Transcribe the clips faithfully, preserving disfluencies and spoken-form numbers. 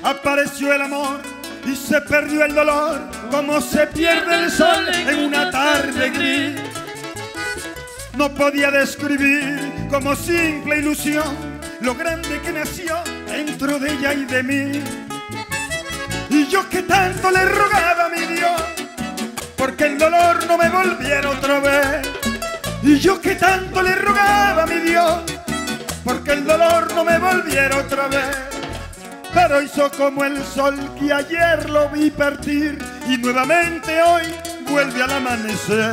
apareció el amor y se perdió el dolor, como se pierde el sol en una tarde gris. No podía describir como simple ilusión lo grande que nació dentro de ella y de mí. Y yo que tanto le rogaba a mi Dios porque el dolor no me volviera otra vez. Y yo que tanto le rogaba a mi Dios porque el dolor no me volviera otra vez. Pero hizo como el sol que ayer lo vi partir y nuevamente hoy vuelve al amanecer.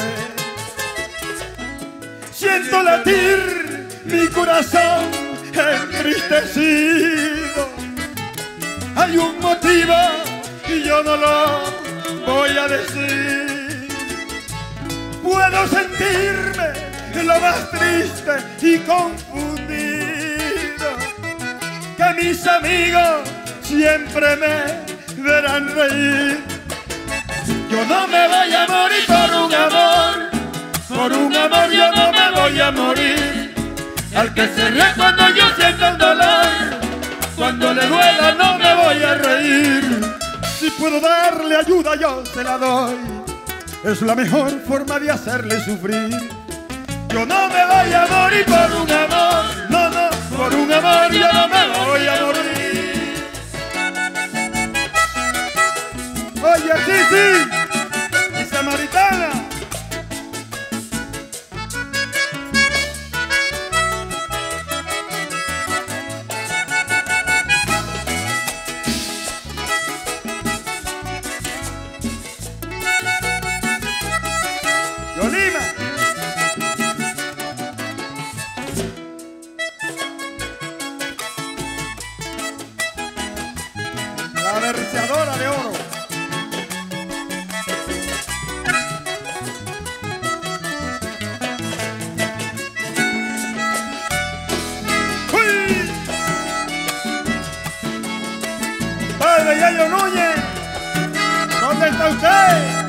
Siento latir mi corazón entristecido. Hay un motivo y yo no lo voy a decir. Puedo sentirme lo más triste y confundido, que mis amigos siempre me verán reír. Yo no me voy a morir por un amor, por un amor yo no me voy a morir. Al que se ríe cuando yo siento el dolor, cuando le duela no me voy a reír. Si puedo darle ayuda yo se la doy, es la mejor forma de hacerle sufrir. Yo no me voy a morir por un amor, no, no, por un amor yo no me voy a morir. Oye, sí, sí, mi samaritana. Yolima. La berciadora de oro. ¡Uy! Padre Yayo Núñez, ¿dónde está usted?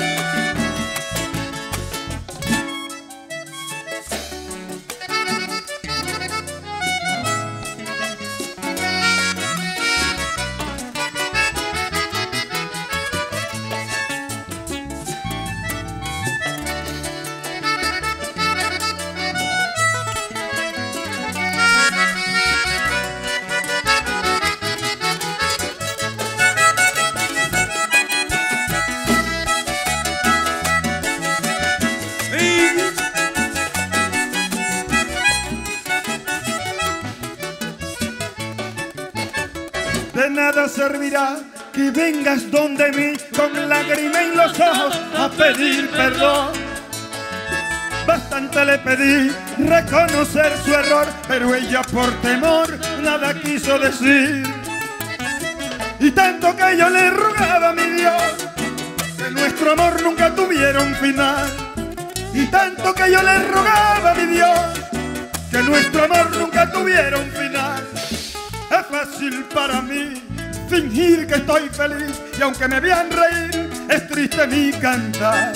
De nada servirá que vengas donde mí con lágrima en los ojos a pedir perdón. Bastante le pedí reconocer su error, pero ella por temor nada quiso decir. Y tanto que yo le rogaba a mi Dios que nuestro amor nunca tuviera un final. Y tanto que yo le rogaba a mi Dios que nuestro amor nunca tuviera un final. Es fácil para mí fingir que estoy feliz y aunque me vean reír, es triste mi cantar.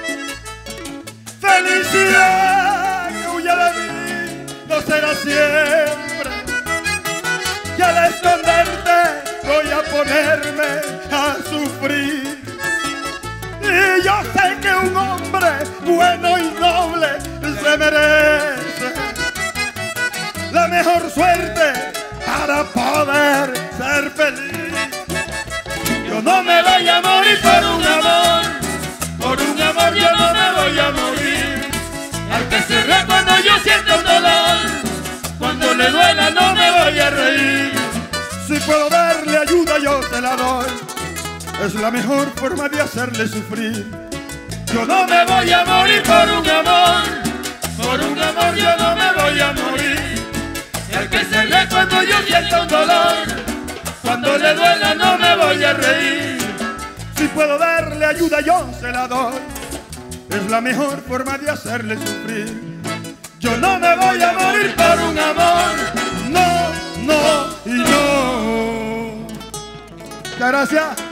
Felicidad que huye de mí no será siempre, y al esconderte voy a ponerme a sufrir. Y yo sé que un hombre bueno y noble se merece la mejor suerte para poder ser feliz. Yo no me voy a morir por un amor, por un amor yo no me voy a morir. Al que se ríe cuando yo siento un dolor, cuando le duela no me voy a reír. Si puedo darle ayuda yo se la doy, es la mejor forma de hacerle sufrir. Yo no me voy a morir por un amor, por un amor yo no me voy a morir. Y al que se ríe cuando yo siento un dolor, cuando le duela no me voy a reír. Si puedo darle ayuda yo se la doy, es la mejor forma de hacerle sufrir. Yo no me voy a morir por un amor, no, no y no. Muchas gracias.